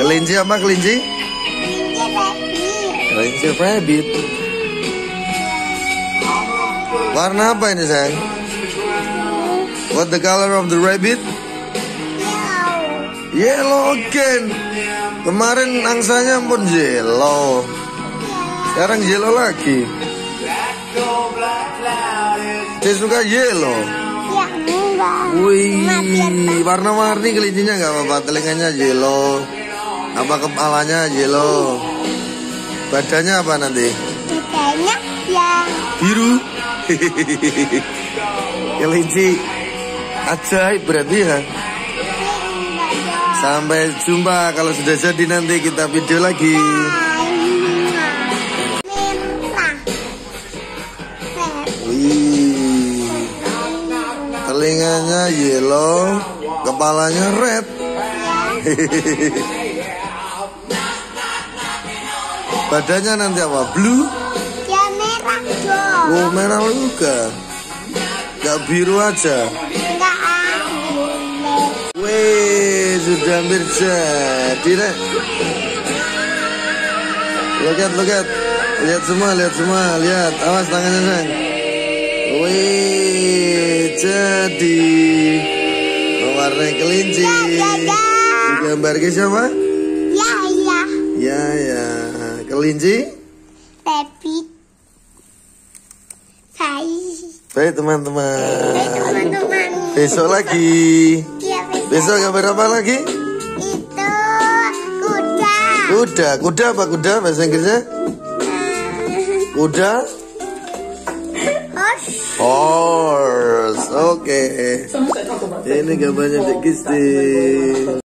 Kelinci apa kelinci? Kelinci rabbit. Warna apa ini sayang? What the color of the rabbit? Yellow again. Kemarin angsanya pun yellow. Sekarang yellow lagi. Dia suka yellow. Wih, warna-warni kelincinya nggak apa-apa. Telinganya yellow. Apa kepalanya yellow? Badannya apa nanti? Badannya ya biru. Kelinci ajaib berarti ya. Sampai jumpa kalau sudah jadi, nanti kita video lagi. Wih, telinganya yellow, kepalanya red. Badannya nanti apa? Blue? Ya merah dong. Oh, merah juga. Gak biru aja. Enggak boleh. Wih, sudah hampir jadi deh. Lihat. Lihat semua. Lihat, awas tangannya sayang. Wih, jadi mewarnai kelinci. Digambar ke siapa? Ya. Kelinci? Rabbit. Baik teman-teman. Besok lagi. Ya, Besok gambar apa lagi? itu kuda. Kuda apa kuda bahasa Inggrisnya? Kuda? Horse. Oke. Ini gambarnya Dek Gisti.